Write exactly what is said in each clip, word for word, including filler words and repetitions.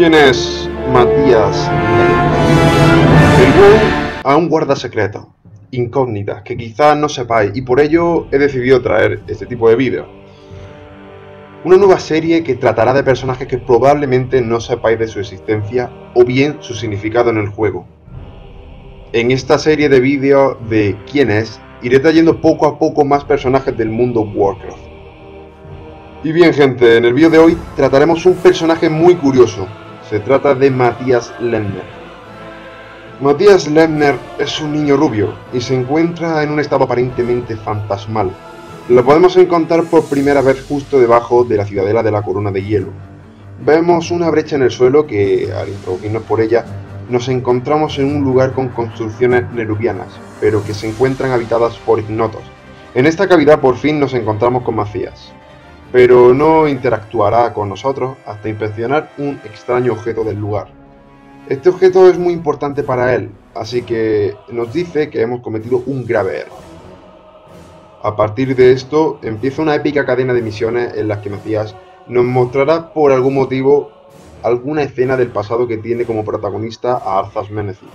¿Quién es Matías? El WoW aún guarda secretos, incógnitas, que quizás no sepáis, y por ello he decidido traer este tipo de vídeos. Una nueva serie que tratará de personajes que probablemente no sepáis de su existencia o bien su significado en el juego. En esta serie de vídeos de ¿Quién es?, iré trayendo poco a poco más personajes del mundo Warcraft. Y bien gente, en el vídeo de hoy trataremos un personaje muy curioso. Se trata de Matías Lehner. Matías Lehner es un niño rubio y se encuentra en un estado aparentemente fantasmal. Lo podemos encontrar por primera vez justo debajo de la ciudadela de la Corona de Hielo. Vemos una brecha en el suelo que, al introducirnos por ella, nos encontramos en un lugar con construcciones nerubianas, pero que se encuentran habitadas por ignotos. En esta cavidad por fin nos encontramos con Matías, pero no interactuará con nosotros hasta inspeccionar un extraño objeto del lugar. Este objeto es muy importante para él, así que nos dice que hemos cometido un grave error. A partir de esto empieza una épica cadena de misiones en las que Matías nos mostrará por algún motivo alguna escena del pasado que tiene como protagonista a Arthas Menethil.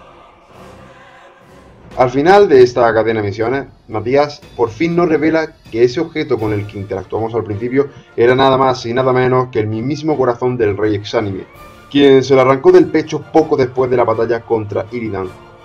Al final de esta cadena de misiones, Matías por fin nos revela que ese objeto con el que interactuamos al principio era nada más y nada menos que el mismísimo corazón del rey Exánime, quien se lo arrancó del pecho poco después de la batalla contra Illidan.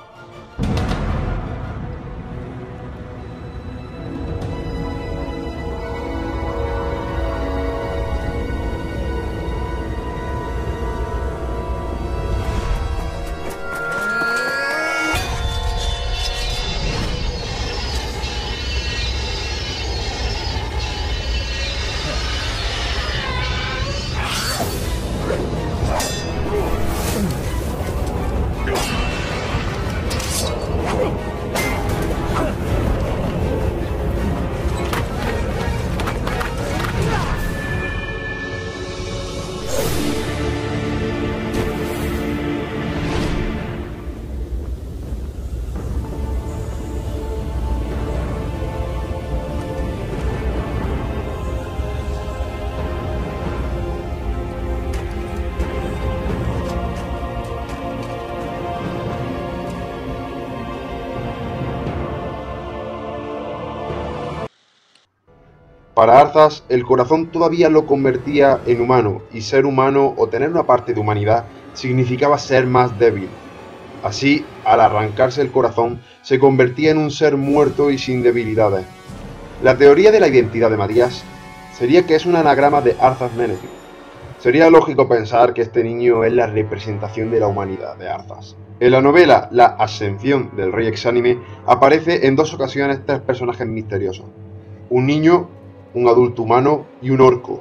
Para Arthas, el corazón todavía lo convertía en humano, y ser humano o tener una parte de humanidad significaba ser más débil. Así, al arrancarse el corazón, se convertía en un ser muerto y sin debilidades. La teoría de la identidad de Matías sería que es un anagrama de Arthas Menethil. Sería lógico pensar que este niño es la representación de la humanidad de Arthas. En la novela La Ascensión del Rey Exánime aparece en dos ocasiones tres personajes misteriosos: un niño, un adulto humano y un orco.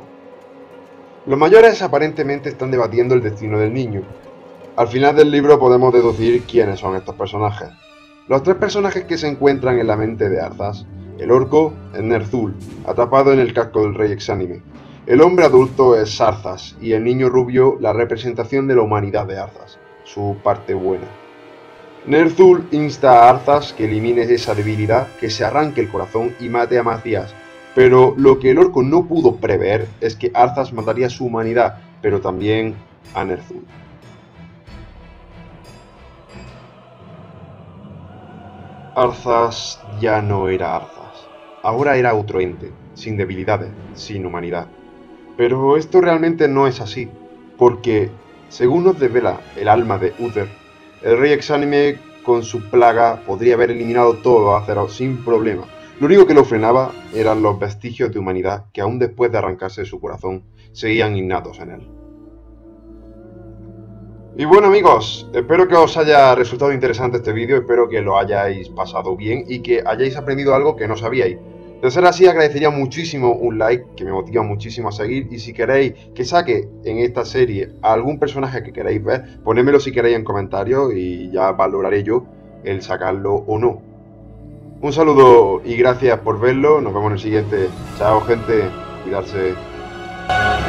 Los mayores aparentemente están debatiendo el destino del niño. Al final del libro podemos deducir quiénes son estos personajes. Los tres personajes que se encuentran en la mente de Arthas: el orco es Ner'zhul, atrapado en el casco del rey Exánime. El hombre adulto es Arthas y el niño rubio la representación de la humanidad de Arthas, su parte buena. Ner'zhul insta a Arthas que elimine esa debilidad, que se arranque el corazón y mate a Matías. Pero lo que el orco no pudo prever es que Arthas mataría a su humanidad, pero también a Ner'zhul. Arthas ya no era Arthas. Ahora era otro ente, sin debilidades, sin humanidad. Pero esto realmente no es así, porque, según nos devela el alma de Uther, el rey Exánime con su plaga podría haber eliminado todo a Azeroth sin problema. Lo único que lo frenaba eran los vestigios de humanidad que aún después de arrancarse de su corazón seguían innatos en él. Y bueno amigos, espero que os haya resultado interesante este vídeo, espero que lo hayáis pasado bien y que hayáis aprendido algo que no sabíais. De ser así, agradecería muchísimo un like, que me motiva muchísimo a seguir, y si queréis que saque en esta serie a algún personaje que queréis ver, ponedmelo si queréis en comentarios y ya valoraré yo el sacarlo o no. Un saludo y gracias por verlo, nos vemos en el siguiente. Chao gente, cuidarse.